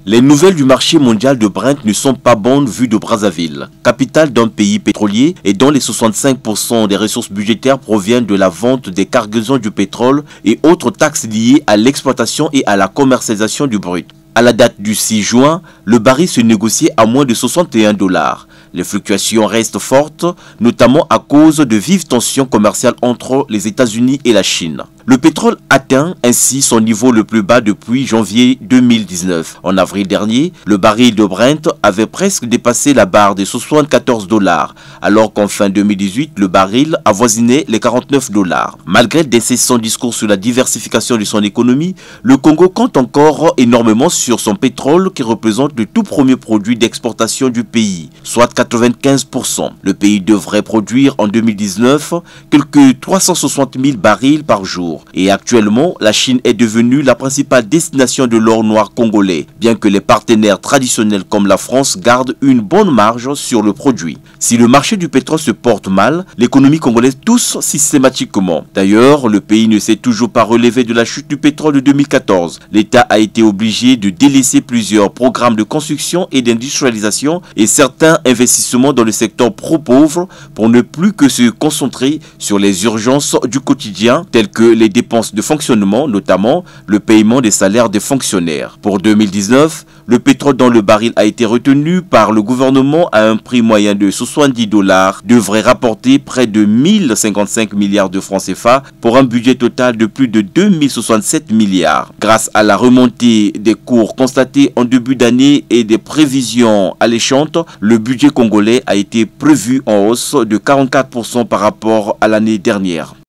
Les nouvelles du marché mondial de Brent ne sont pas bonnes vues de Brazzaville, capitale d'un pays pétrolier et dont les 65% des ressources budgétaires proviennent de la vente des cargaisons du pétrole et autres taxes liées à l'exploitation et à la commercialisation du brut. À la date du 6 juin, le baril se négociait à moins de 61 $. Les fluctuations restent fortes, notamment à cause de vives tensions commerciales entre les États-Unis et la Chine. Le pétrole atteint ainsi son niveau le plus bas depuis janvier 2019. En avril dernier, le baril de Brent avait presque dépassé la barre des 74 $, alors qu'en fin 2018, le baril avoisinait les 49 $. Malgré d'incessants discours sur la diversification de son économie, le Congo compte encore énormément sur son pétrole qui représente le tout premier produit d'exportation du pays, soit 95%. Le pays devrait produire en 2019 quelques 360 000 barils par jour. Et actuellement, la Chine est devenue la principale destination de l'or noir congolais, bien que les partenaires traditionnels comme la France gardent une bonne marge sur le produit. Si le marché du pétrole se porte mal, l'économie congolaise tousse systématiquement. D'ailleurs, le pays ne s'est toujours pas relevé de la chute du pétrole de 2014. L'État a été obligé de délaisser plusieurs programmes de construction et d'industrialisation et certains investissements dans le secteur pro-pauvre pour ne plus que se concentrer sur les urgences du quotidien telles que les dépenses de fonctionnement, notamment le paiement des salaires des fonctionnaires. Pour 2019, le pétrole dans le baril a été retenu par le gouvernement à un prix moyen de 70 $, devrait rapporter près de 1055 milliards de francs CFA pour un budget total de plus de 2067 milliards. Grâce à la remontée des cours constatée en début d'année et des prévisions alléchantes, le budget congolais a été prévu en hausse de 44% par rapport à l'année dernière.